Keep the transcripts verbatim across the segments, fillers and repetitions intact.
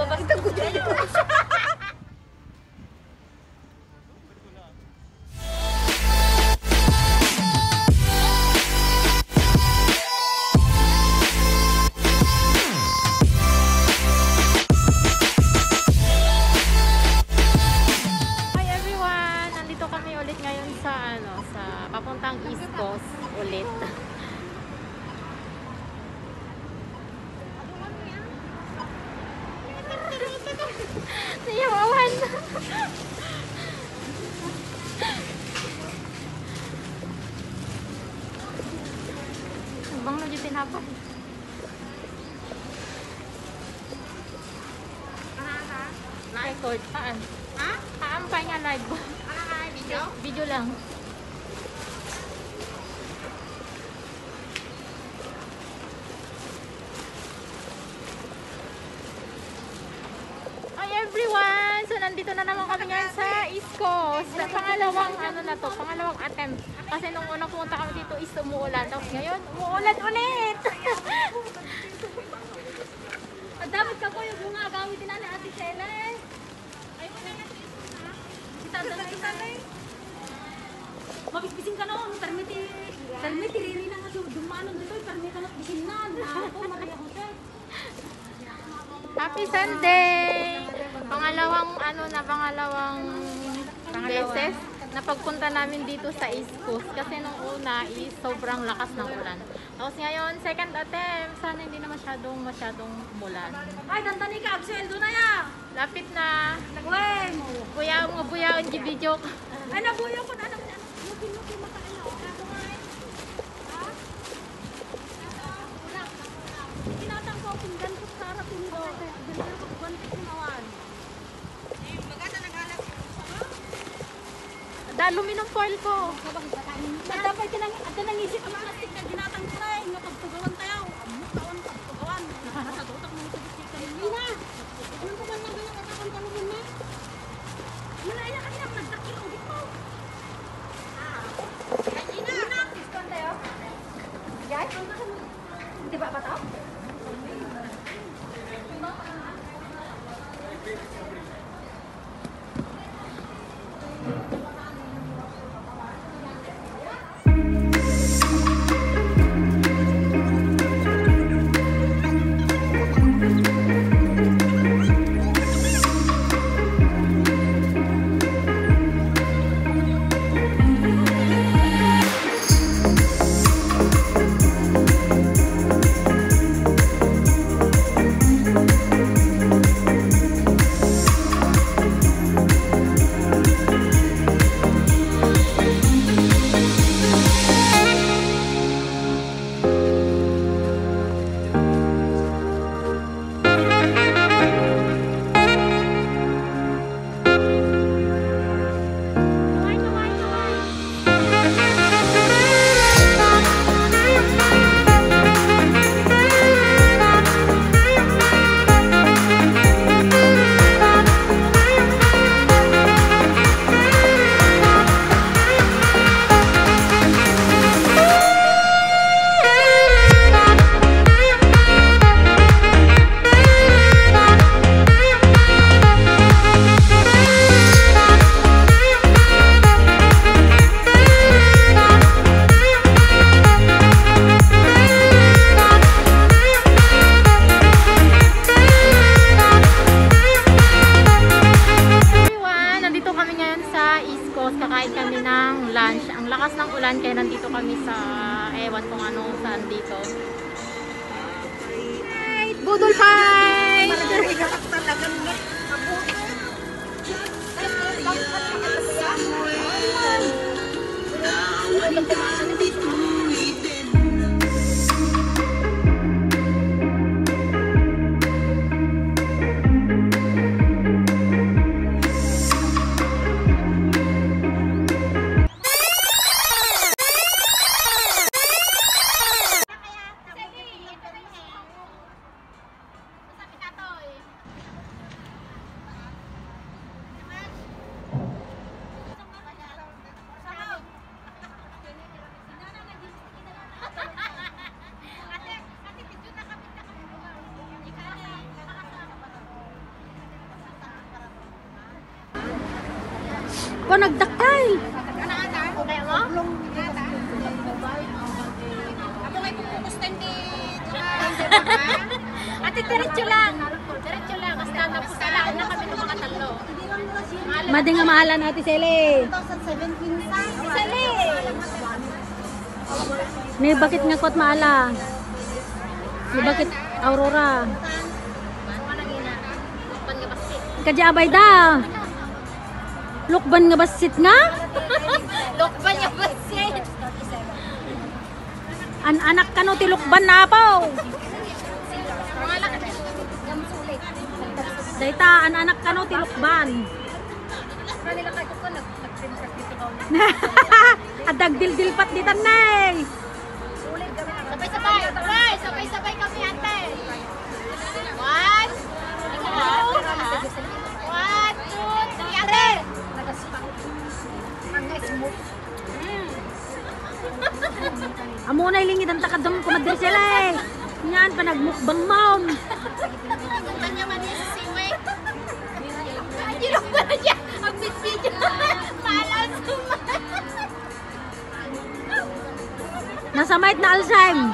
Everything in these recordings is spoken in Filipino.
babas ito ko dito. Papuntang East Coast ulit. Niyawawan. Bang nuju tinapay. Ano-ano? Record. Saan? Ha? Kaampay nga live. Ano nga? Video? Video lang. Everyone! So, nandito na naman kami ngayon sa East Coast. Sa pangalawang, ano na to, pangalawang attempt. Kasi nung unang pumunta kami dito is umuulan. Tapos ngayon, umuulan ulit! At dapat ka po yung bunga agawitin na ni Ate Sela eh. Ay mo na yan. Kita na na isa eh. Mabisbisin ka noon. Permiti. Permiti riri na nga siya. Dumanon dito. Permiti ka na bisin na. Ako, Maria Jose. Happy Sunday! Pangalawang ano na pangalawang beses na pagpunta namin dito sa East Coast kasi nung una is sobrang lakas ng ulan. Tapos ngayon second attempt, sana hindi na masyadong masyadong umulan. Ay, dandani ka, absueldo na ya! Lapit na. Nagwen! Buya mga buyaon gi video. Ay, nabuyo ko na. Lukin-lukin makain ako. Ako nga eh. Ha? Kinatang ko kung ganito sa harap yung ko. Ganito ko ganito kumawan. Dalumi ng foil ko. Dapat ka nang at nang isip ang plastic na ginatang ko na eh. Nga pagtugawan tayo. Amok taon pagtugawan. Nasa dotak mo sa bisik ka. Hindi na. Anong ko man na ganyan at akong kaluhin na. Malaya ka nilang nagdakil ang gito. Ah. Ay, Gina. Diskon tayo. Guys, di ba bataw? Kaya nandito kami sa ewan kung ano saan dito. Budol fight! Ko nagdakay. Okay mo? Ako may pupukusten di. Ate, diretso lang. Diretso lang. Basta tapos talaan na kami ng mga talo. Madi nga mahalan Ate Sele. twenty seventeen sa. Sali! Ni bakit nga kot maala? Ni bakit Aurora? Lukban nga basit. Kadya abay da. Lukban nga basit nga? Lukban nga basit. An anak ka no ti lukban na po. Mga laki. Gamsulit. Dayta an anak ka no ti lukban. Kanila kayo ko nag-print dito daw. Adag dil-dil pat di tanay. Sabay-sabay. Sabay, sabay-sabay kami ate. One, two, one, two, three, ate. Amo na ilingid ang takadong kumadri sila eh. Yan pa nagmukbang mom. Kanya man yung siway. Ay, lukban na siya. Ang video. Maalas naman. Nasa might na Alzheimer.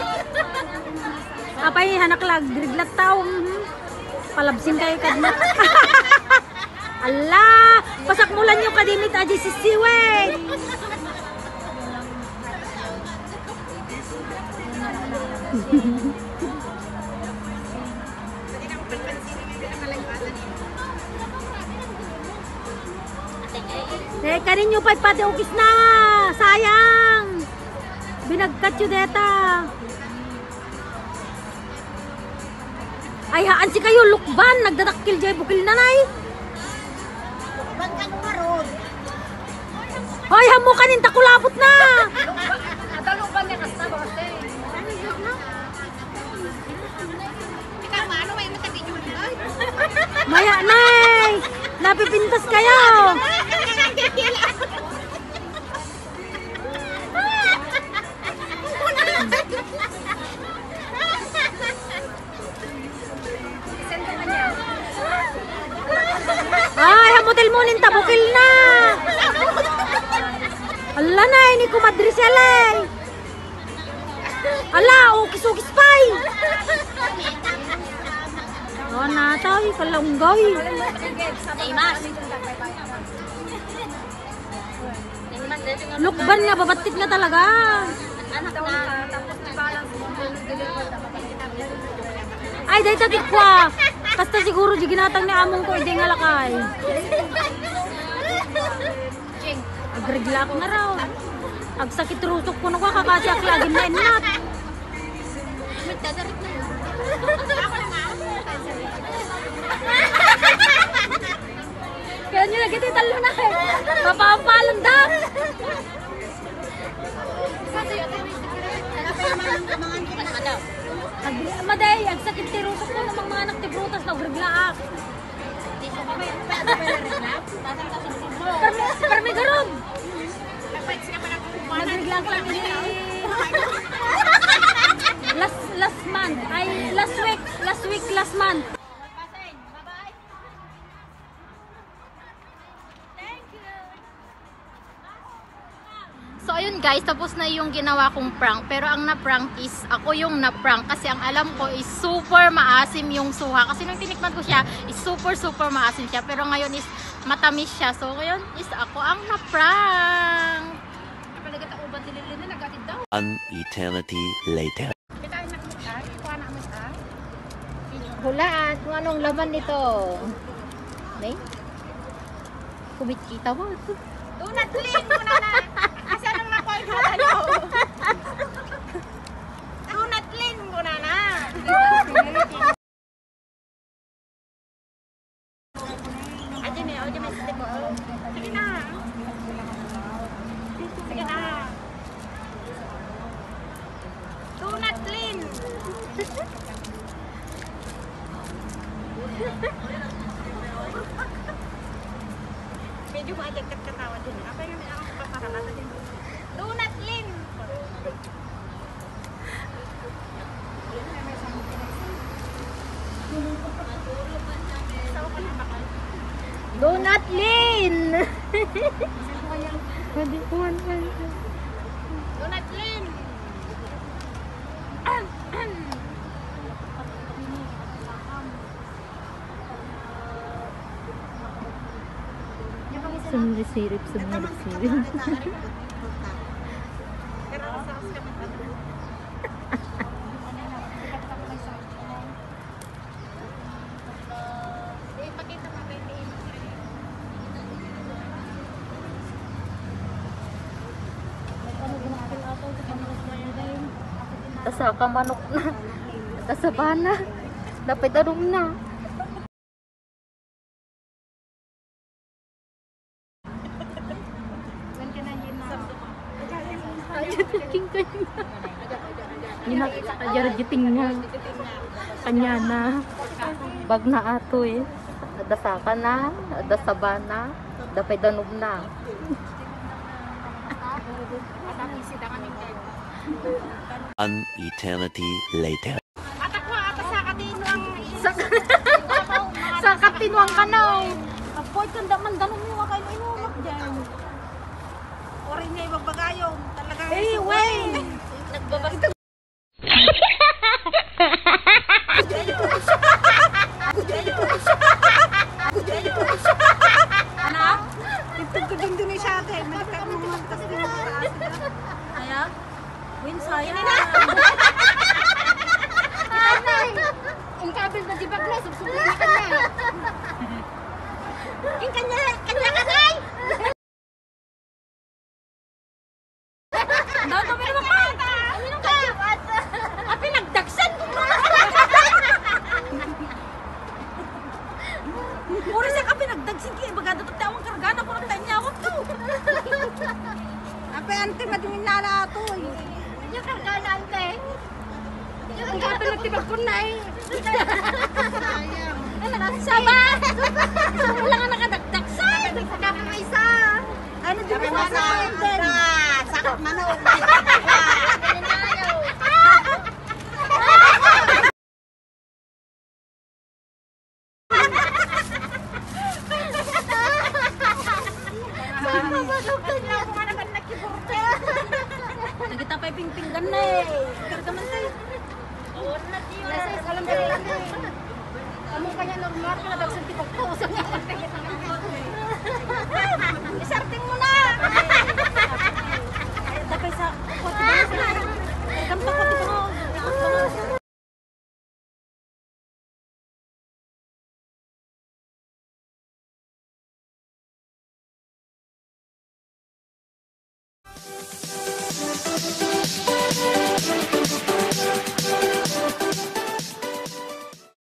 Apay hanaklag griglat tao. Mhm. Palabsin kayo kadna. Allah, pasak mulan yung kadimit aji si Siway. Eh, kanin nyo pa pati ukis na. Sayang. Binagkat yun deta. Ay, haan si kayo, lukban. Nagdadakil jay bukil nanay. Ban ka nung maroon. Hoy, hamo kanin takulabot na. Natalupan niya kasi na bose. Ikaw maano may matabi nyo ba? Maya, nay. Napipintas kayo. Ay, hamutil mo nin tabukil na. Ala na, ini ko madri selay. Ala, ukis-ukis pay. Oh, natay, kalunggay. Naimas. Lukban nga, babatik nga talaga. Anak na. Tapos na balance mo. Ay, dahi tatik kwa. Kasta siguro di ginatang ni among ko, hindi nga lakay. Ching. Agreglak na raw. Agsakit rusok ko na kwa, kakasi aklagin na inat. Magdadarit na yun. Ako lang ah. Kaya nyo nagiti talo na eh. Papapalang da. Maday, agsakit ti rusok ko namang mga anak ti brutas na agreglaak. Parmi garog. Nagreglaak lang ini. Last last month, ay last week, last week, last month. So ayun guys, tapos na yung ginawa kong prank. Pero ang na-prank is, ako yung na-prank. Kasi ang alam ko is super maasim yung suha. Kasi nung tinikman ko siya, is super super maasim siya. Pero ngayon is matamis siya. So ngayon is ako ang na-prank. An eternity later. Hulaan kung anong laman nito. May? Kumikita mo. Donut lin mo na na. Asa nang nakuha yung halo? Donut lin mo na na. Aja nih, aja may stick mo. Sige na. Sige na. Donut lin. Medyo maajag katawa din. Apa yang ang papakalata din? Donut lin. Donut Lin! Pwede po, Donut Lin! Sumrisirip, sumrisirip. Pero masas ka man. Ipakita mo kay Tiin. Tasaka manok na. Tasabana. Dapat anong na. King kanya. Yun ang kajarjiting nga. Kanya na. Bag na ato eh. Dasaka na. Dasabana. Dapat anong na. An eternity later. Atak mo, atas sa katino ang Sa katinwang kanaw. Apoy kanda man ganun mo kayo inumak dyan. orin niya ibagbagayong. Talaga. Eh, wey! Nagbabasta. Ano? Ito ko din din siya ate. Malapit mo man kasi din sa atin. Kaya? Win saya. Ang kabil na dibag na. Subsubuhin ka na. Yung kanya, kanya kanay! Daw to pero ka! Aminong ka! Ah, pinagdagsan ko mo! Puro siya ka pinagdagsin kaya bagado to tawang kargana ko ng tanyawag to! Ape ante madimin na na to. Yung kargana ante! Yung kabil na tibag ko na eh! Saba! Wala nga nakadagdagsan! Saka pa may isa! Ano di ba sa sakit manok. Nagita pa yung pingpinggan na eh! Karga man tayo! Alam ba yun? Amo kanya normal ka na dagsang tipag-tusan.